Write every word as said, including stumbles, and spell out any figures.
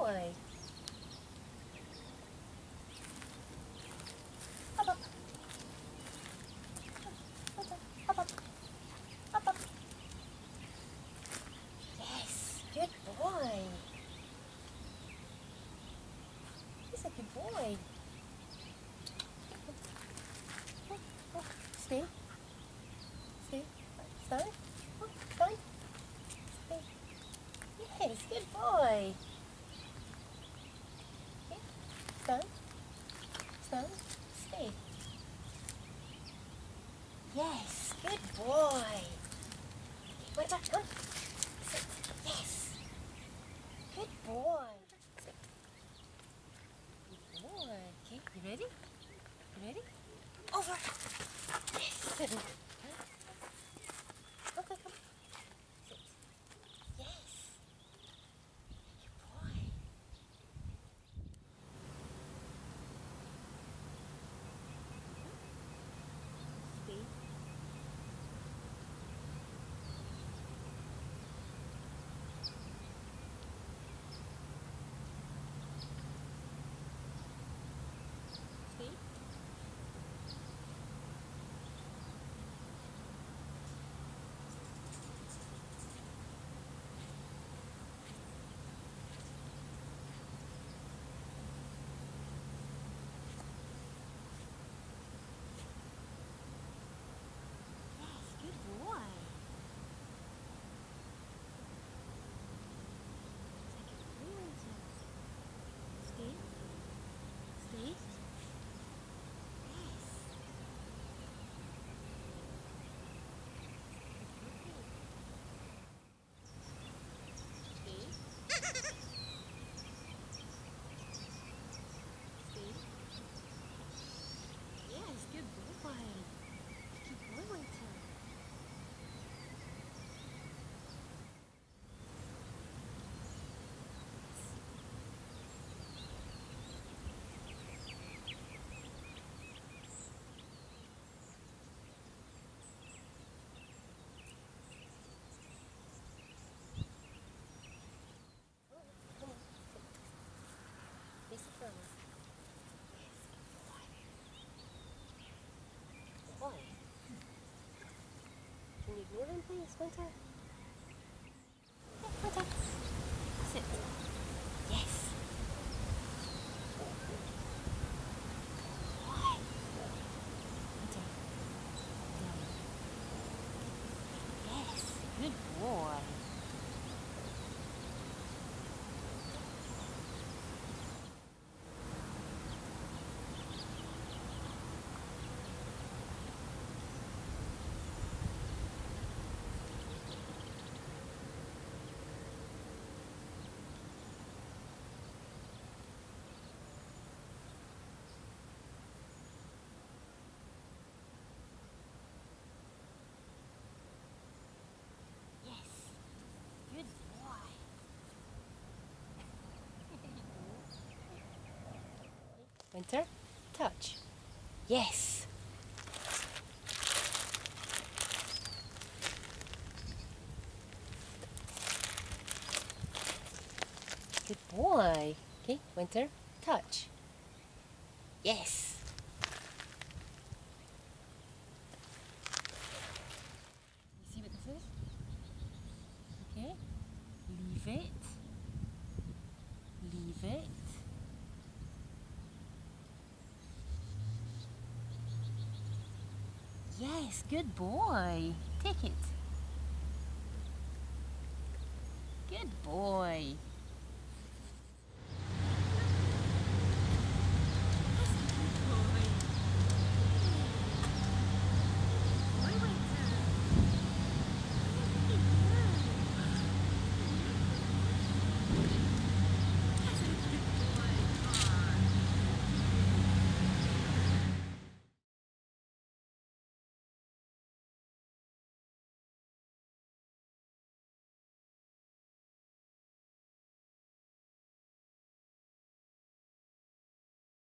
boy. Up, up. Up, up, up. Up, up. Yes, good boy. He's a good boy. Stay. Stay. Stand. Stand. Stay. Yes, good boy. Okay. Stand. Stand. Stay. Yes, good boy. Wait up, come. Sit. Yes. Good boy. Sit. Good boy. Okay, you ready? You ready? Over. Yes. Okay, come. Sit. Yes. Good boy. Stay. Stay. Good boy. Take it really slow. Stay. Stay. Yes. Stay. Stay. Yes, good boy. Keep going, Winter. Face the flowers. Yes, good boy. Boy. Can you ignore him, please, Winter? Yeah, Winter. Sit. Yes. Boy. Winter. Down. Yes, good boy. Yes, good boy. Winter, touch. Yes. Good boy. Okay, Winter, touch. Yes. You see what this is? Okay. Leave it. Leave it. Yes, good boy. Take it. Good boy.